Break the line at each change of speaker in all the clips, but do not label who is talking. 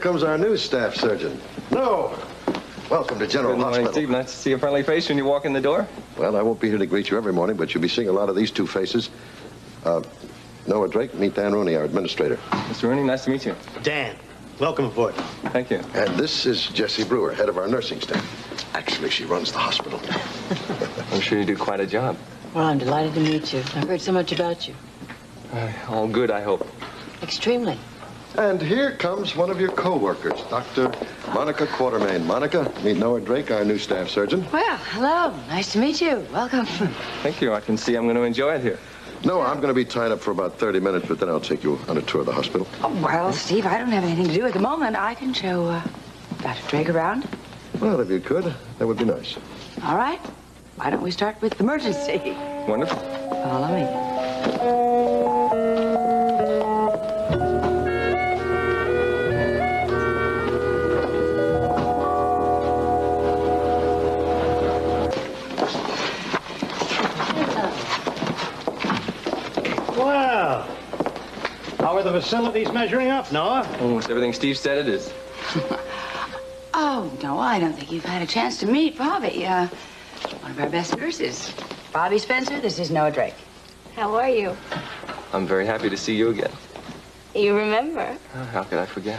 comes our new staff surgeon. No. Welcome to General Hospital.
Steve. Nice to see a friendly face when you walk in the door.
Well, I won't be here to greet you every morning, but you'll be seeing a lot of these two faces. Noah Drake, meet Dan Rooney, our administrator.
Mr. Rooney, nice to meet you.
Dan, welcome aboard.
Thank you.
And this is Jessie Brewer, head of our nursing staff. Actually, she runs the hospital.
I'm sure you do quite a job.
Well, I'm delighted to meet you. I've heard so much about you.
All good, I hope.
Extremely.
And here comes one of your co-workers, Dr. Monica Quartermaine. Monica, meet Noah Drake, our new staff surgeon.
Well, hello. Nice to meet you. Welcome.
Thank you. I can see I'm going to enjoy it here.
Noah, I'm going to be tied up for about 30 minutes, but then I'll take you on a tour of the hospital.
Oh, well, Steve, I don't have anything to do at the moment. I can show Dr. Drake around.
Well, if you could, that would be nice.
All right. Why don't we start with emergency?
Wonderful.
Follow me.
Wow. How are the facilities measuring up, Noah?
Almost everything Steve said it is.
Oh, no, I don't think you've had a chance to meet Bobby. One of our best nurses. Bobby Spencer, this is Noah Drake.
How are you?
I'm very happy to see you again.
You remember?
Oh, how could I forget?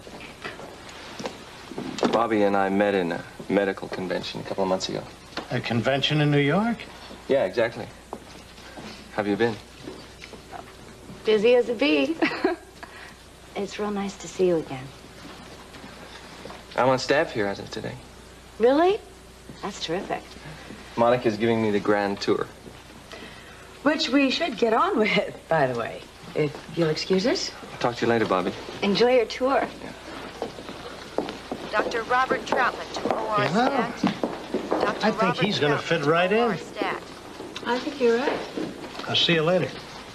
Bobby and I met in a medical convention a couple of months ago.
A convention in New York?
Yeah, exactly. How have you been?
Busy as a bee. It's real nice to see you again.
I'm on staff here as of today.
Really? That's terrific.
Monica's giving me the grand tour.
Which we should get on with, by the way. If you'll excuse us.
I'll talk to you later, Bobby.
Enjoy your tour.
Yeah.
Dr. Robert Troutman to OR
Yeah.
stat. Dr.
I think he's going to fit right in.
OR stat.
I think you're right.
I'll see you later.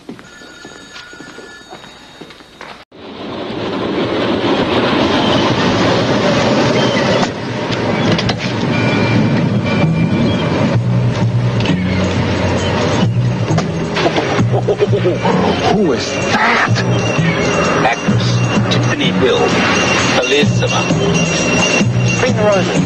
Who is that? Actress Tiffany Hill. Elizabeth. Bring her on.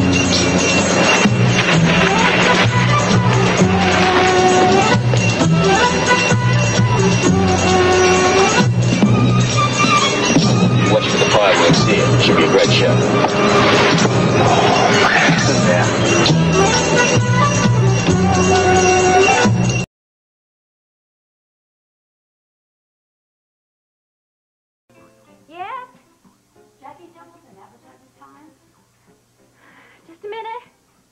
Watch for the fireworks here. Should be a great show. Oh, man.
Yes? Jackie Templeton, advertising time? Just a minute.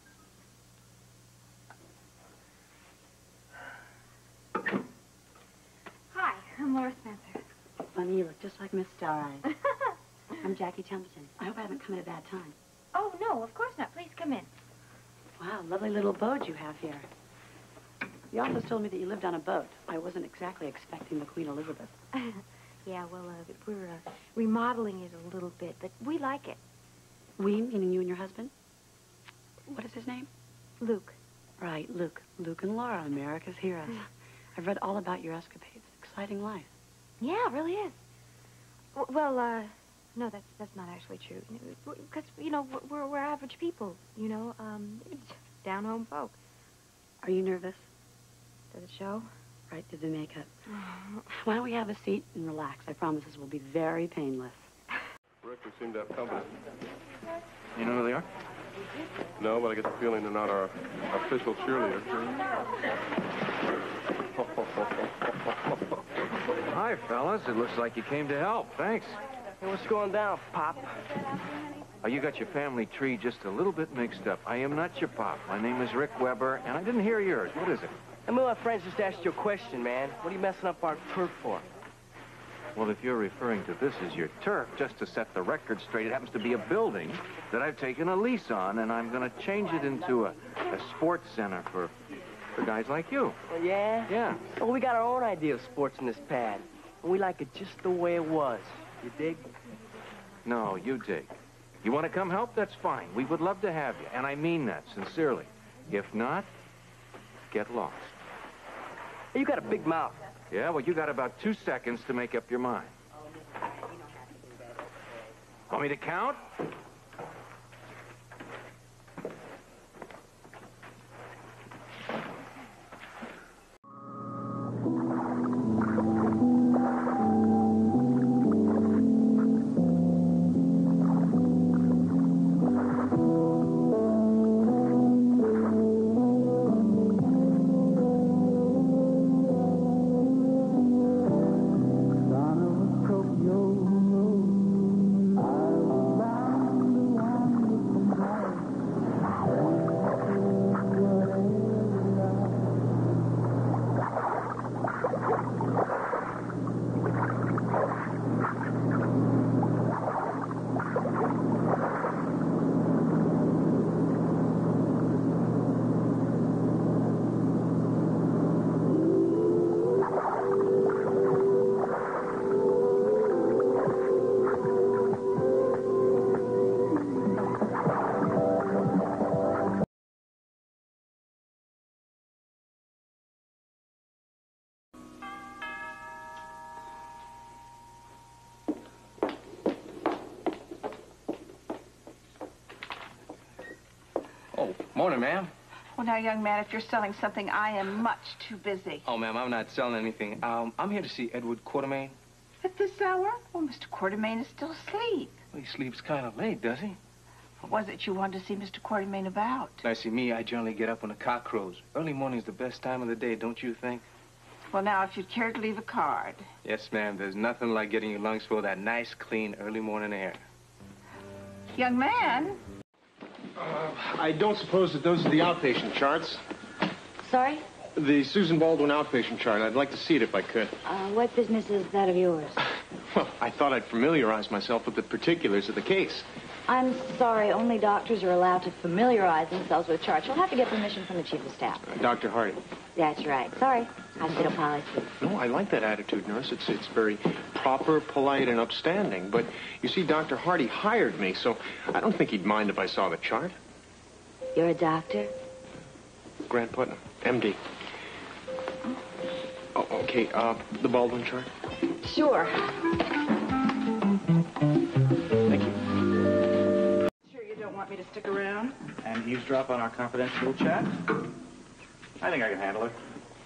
Hi, I'm Laura Spencer.
Funny, you look just like Miss Stareye. I'm Jackie Templeton. I hope I haven't come at a bad time.
Oh, no, of course not. Please come in.
Wow, lovely little boat you have here. The office told me that you lived on a boat. I wasn't exactly expecting the Queen Elizabeth.
Yeah, well, we're remodeling it a little bit, but we like it.
We, meaning you and your husband? What is his name?
Luke.
Right, Luke. Luke and Laura, America's heroes. I've read all about your escapades. Exciting life.
Yeah, it really is. Well, no, that's not actually true. Because, you know, we're average people, you know, down-home folk.
Are you nervous?
Does it show?
Right, did the makeup. Why don't we have a seat and relax? I promise this will be very painless.
Rick, we seem to have company.
You know who they are?
No, but I get the feeling they're not our official cheerleader.
Hi, fellas. It looks like you came to help. Thanks.
Hey, what's going down, Pop?
Oh, you got your family tree just a little bit mixed up. I am not your pop. My name is Rick Weber, and I didn't hear yours. What is it?
I mean, my friends just asked you a question, man. What are you messing up our turf for?
Well, if you're referring to this as your turf, just to set the record straight, it happens to be a building that I've taken a lease on, and I'm going to change it into a sports center for guys like you.
Oh, yeah?
Yeah.
Well, we got our own idea of sports in this pad, and we like it just the way it was. You dig?
No, you dig. You want to come help? That's fine. We would love to have you, and I mean that sincerely. If not, get lost.
You got a big mouth.
Yeah, well, you got about 2 seconds to make up your mind. Want me to count?
Morning, ma'am.
Well, now, young man, if you're selling something, I am much too busy.
Oh, ma'am, I'm not selling anything. I'm here to see Edward Quartermaine.
At this hour? Well, Mr. Quartermaine is still asleep.
Well, he sleeps kind of late, does he?
What was it you wanted to see Mr. Quartermaine about?
Now, see, me, I generally get up when the cock crows. Early morning's the best time of the day, don't you think?
Well, now, if you'd care to leave a card.
Yes, ma'am. There's nothing like getting your lungs full of that nice, clean, early morning air.
Young man.
I don't suppose that those are the outpatient charts.
Sorry?
The Susan Baldwin outpatient chart. I'd like to see it if I could.
What business is that of yours?
Well, I thought I'd familiarize myself with the particulars of the case.
I'm sorry, only doctors are allowed to familiarize themselves with charts. You'll have to get permission from the chief of staff.
Dr. Hardy.
That's right. Sorry. Hospital policy.
No, I like that attitude, nurse. It's very proper, polite, and upstanding. But, you see, Dr. Hardy hired me, so I don't think he'd mind if I saw the chart.
You're a doctor?
Grant Putnam, M.D. Oh, okay, the Baldwin chart?
Sure.
Thank you.
Sure you don't want me to stick around?
And eavesdrop on our confidential chat? I think I can handle it.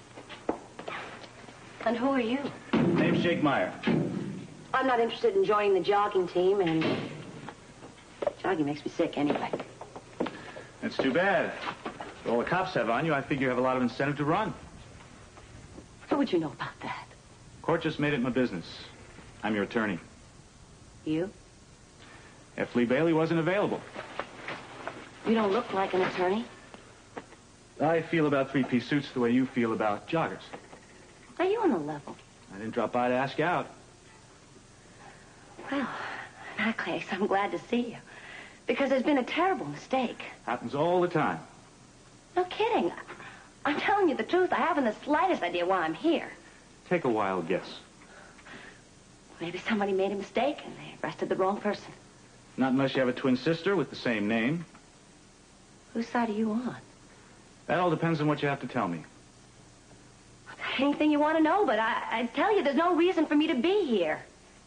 And who are you?
Name's Jake Meyer.
I'm not interested in joining the jogging team, and jogging makes me sick anyway.
That's too bad. With all the cops have on you, I figure you have a lot of incentive to run.
How would you know about that?
Court just made it my business. I'm your attorney.
You?
If Lee Bailey wasn't available.
You don't look like an attorney.
I feel about three-piece suits the way you feel about joggers.
Are you on a level?
I didn't drop by to ask you out.
Well, in that case, I'm glad to see you. Because there's been a terrible mistake.
Happens all the time.
No kidding. I'm telling you the truth. I haven't the slightest idea why I'm here.
Take a wild guess.
Maybe somebody made a mistake and they arrested the wrong person.
Not unless you have a twin sister with the same name.
Whose side are you on?
That all depends on what you have to tell me.
Anything you want to know, but I tell you, there's no reason for me to be here.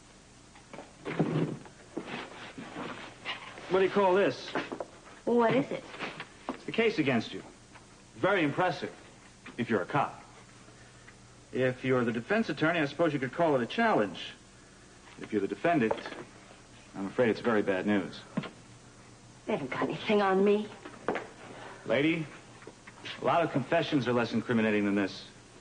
What do you call this?
Well, what is it?
It's the case against you. Very impressive, if you're a cop. If you're the defense attorney, I suppose you could call it a challenge. If you're the defendant, I'm afraid it's very bad news.
They haven't got anything on me.
Lady, a lot of confessions are less incriminating than this.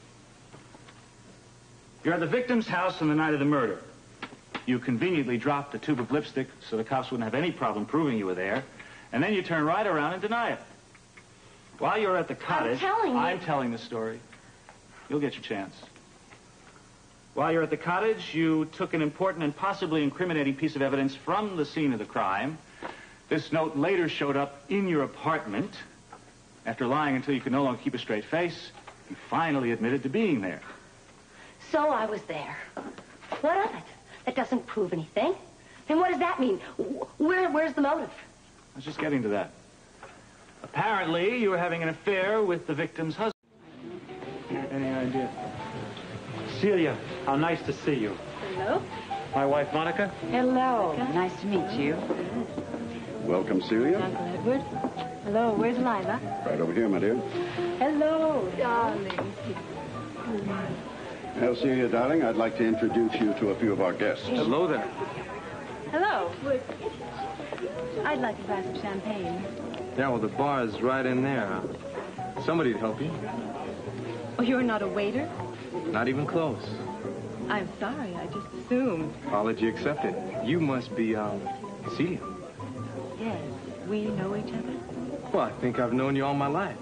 You're at the victim's house on the night of the murder. You conveniently dropped a tube of lipstick so the cops wouldn't have any problem proving you were there. And then you turn right around and deny it. While you're at the cottage... I'm telling the story. You'll get your chance. While you're at the cottage, you took an important and possibly incriminating piece of evidence from the scene of the crime. This note later showed up in your apartment. After lying until you could no longer keep a straight face, you finally admitted to being there.
So I was there. What of it? That doesn't prove anything. And what does that mean? Where's the motive?
I was just getting to that. Apparently, you were having an affair with the victim's husband. Any idea?
Celia, how nice to see you.
Hello?
My wife, Monica.
Hello. Nice to meet you.
Welcome, Celia.
Uncle Edward. Hello, where's Lila?
Right over here, my dear.
Hello, darling.
Well, Celia, darling, I'd like to introduce you to a few of our guests.
Hello there.
Hello. I'd like a glass of champagne.
Yeah, well, the bar is right in there. Somebody'd help you.
Oh, you're not a waiter?
Not even close.
I'm sorry, I just assumed.
Apology accepted. You must be, Celia.
Yes, we know each other?
Well, I think I've known you all my life.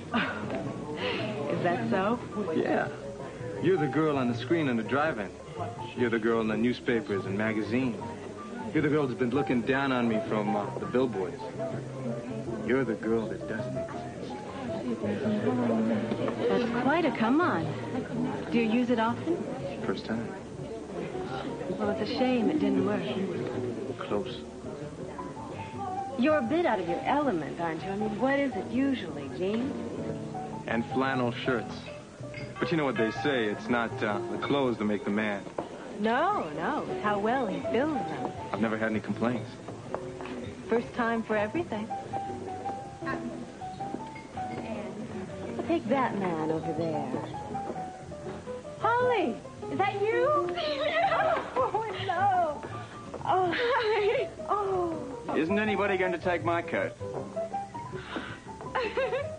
Is that so?
Yeah. You're the girl on the screen in the drive-in. You're the girl in the newspapers and magazines. You're the girl that's been looking down on me from the billboards. You're the girl that doesn't exist.
That's quite a come on. Do you use it often?
First time.
Well, it's a shame it didn't work.
Close.
You're a bit out of your element, aren't you? I mean, what is it usually, jeans?
And flannel shirts. But you know what they say, it's not the clothes that make the man.
No, it's how well he fills them.
I've never had any complaints.
First time for everything. Take that man over there. Holly, is that you? Oh, no. Oh.
Isn't anybody going to take my coat?